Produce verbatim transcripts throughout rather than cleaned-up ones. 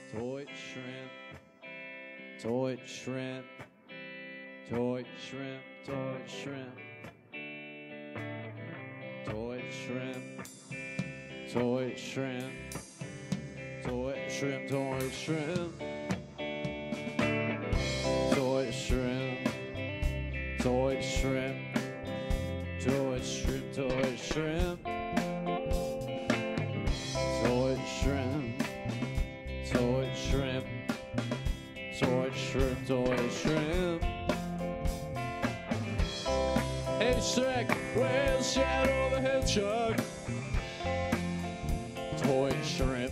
Toight shrimp, toight shrimp, toight shrimp, toight shrimp, toight shrimp, toight shrimp, toight shrimp, toight shrimp, toight shrimp, toight shrimp, toight shrimp, toight shrimp, toight shrimp, toight shrimp, toight shrimp, toight shrimp. Hey Shrek, where's Shadow the Hedgehog? Toight shrimp.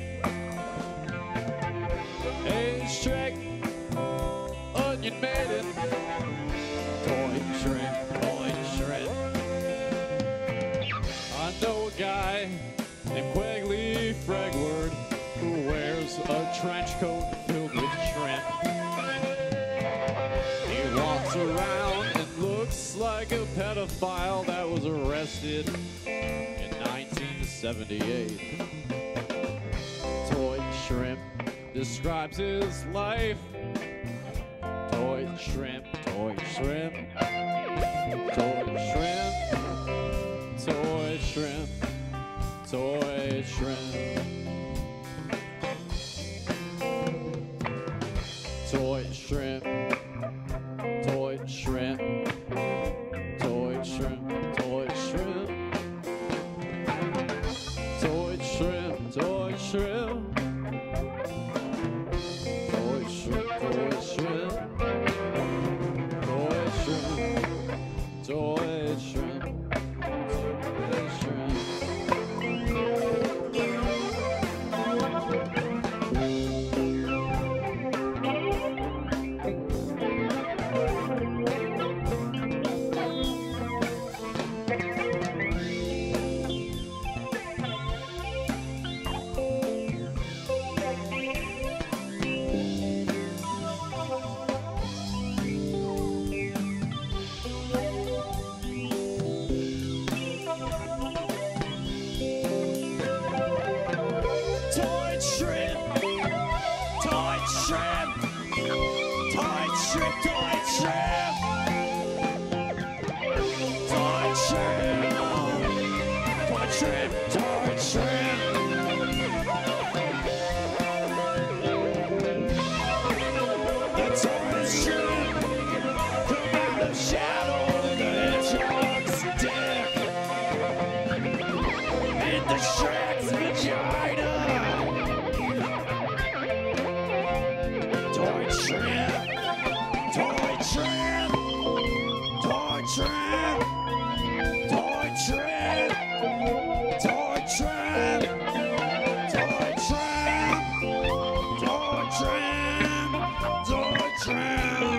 Hey Shrek, Onion Maiden. Toight shrimp, toight shrimp. I know a guy named Quigley Fragward who wears a trench coat filled with shrimp. He walks around and looks like a pedophile that was arrested in nineteen seventy-eight. Toight shrimp describes his life. Toight shrimp, toight shrimp, toight shrimp, toight shrimp, toight shrimp, toight shrimp, toight shrimp, toight shrimp, toight shrimp, toight shrimp, toight shrimp, toight shrimp, toight shrimp, toight shrimp, toight shrimp, toight shrimp. Toight shrimp, toight shrimp, toight shrimp, toight shrimp, toight shrimp, toight shrimp, toight shrimp. The toight shrimp come out of Shadow the Hedgehog's dick and the Shrek's vagina. Toight shrimp, toight shrimp, toight shrimp, toight shrimp, toight shrimp, toight shrimp, toight shrimp, toight shrimp,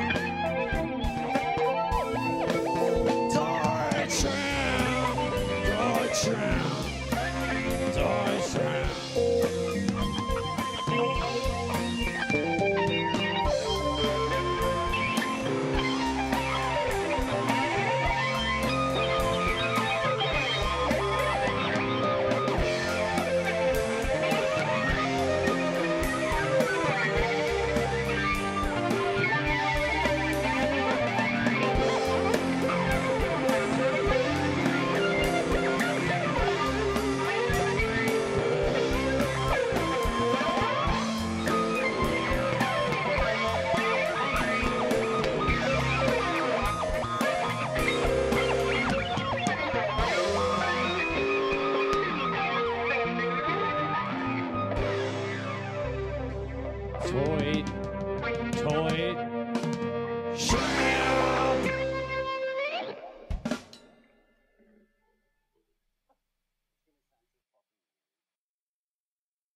toight shrimp, toight shrimp, toight shrimp. Toight, toight,